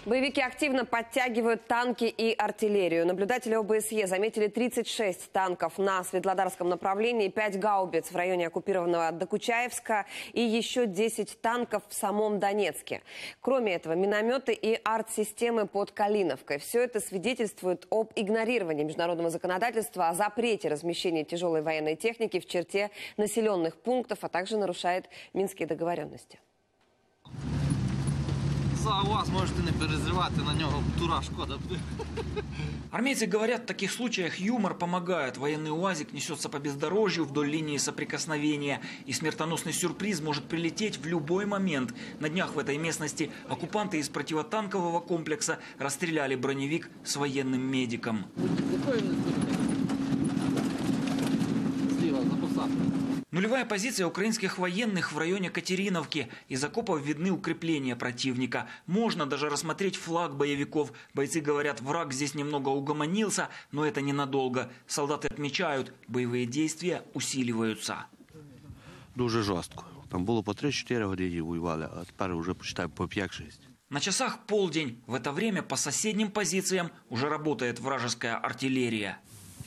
Боевики активно подтягивают танки и артиллерию. Наблюдатели ОБСЕ заметили 36 танков на Светлодарском направлении, 5 гаубиц в районе оккупированного Докучаевска и еще 10 танков в самом Донецке. Кроме этого, минометы и арт-системы под Калиновкой. Все это свидетельствует об игнорировании международного законодательства, о запрете размещения тяжелой военной техники в черте населенных пунктов, а также нарушает Минские договоренности. За УАЗ можете не перезрывать, на него тура шкода. Армейцы говорят, в таких случаях юмор помогает. Военный УАЗик несется по бездорожью вдоль линии соприкосновения. И смертоносный сюрприз может прилететь в любой момент. На днях в этой местности оккупанты из противотанкового комплекса расстреляли броневик с военным медиком. Слева, за посадкой. Нулевая позиция украинских военных в районе Катериновки. Из окопов видны укрепления противника. Можно даже рассмотреть флаг боевиков. Бойцы говорят, враг здесь немного угомонился, но это ненадолго. Солдаты отмечают, боевые действия усиливаются. Дуже жорстко. Там було по 3-4 години воювали, а тепер вже почитай по 5-6. На часах полдень. В это время по соседним позициям уже работает вражеская артиллерия.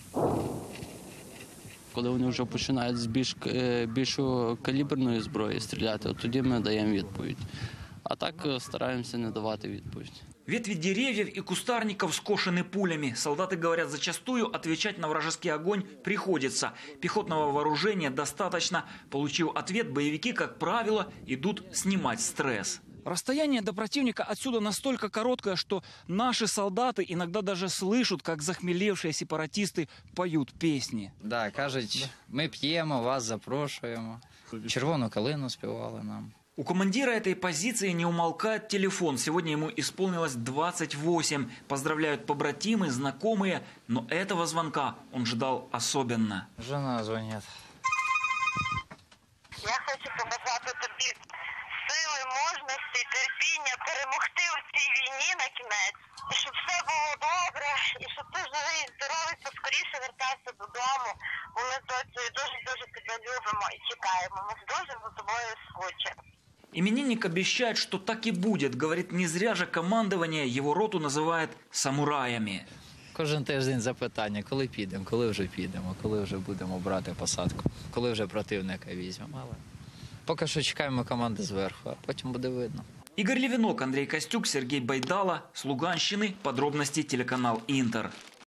Коли вони вже починають з більшої каліберної зброї стріляти, тоді ми даємо відповідь. А так стараємося не давати відповідь. Ветви деревьев и кустарников скошены пулями. Солдаты говорят, зачастую отвечать на вражеский огонь приходится. Пехотного вооружения достаточно. Получив ответ, боевики, как правило, идут снимать стресс. Расстояние до противника отсюда настолько короткое, что наши солдаты иногда даже слышат, как захмелевшие сепаратисты поют песни. Да, кажуть, ми п'ємо, вас запрошуємо. Червону калину співали нам. У командира этой позиции не умолкает телефон. Сегодня ему исполнилось 28. Поздравляют побратимы, знакомые. Но этого звонка он ждал особенно. Жена дзвонить. Я хочу побажати тобі сили, мужності, терпіння, перемогти у цій війні на кінець. І щоб все було добре, і щоб ти живий, здоровий, поскоріше вертався додому. Бо ми з доцею дуже-дуже тебе любимо і чекаємо. Ми дуже за тобою скучимо. Именинник обещает, что так и будет. Говорит, не зря же командование его роту называет самураями. Кожен тиждень запитання, коли підемо, коли вже будемо брати посадку, коли вже противника візьмемо. Але поки що чекаємо команди зверху, а потім буде видно. Игорь Левинок, Андрей Костюк, Сергей Байдала. С Луганщины. Подробности телеканал Интер.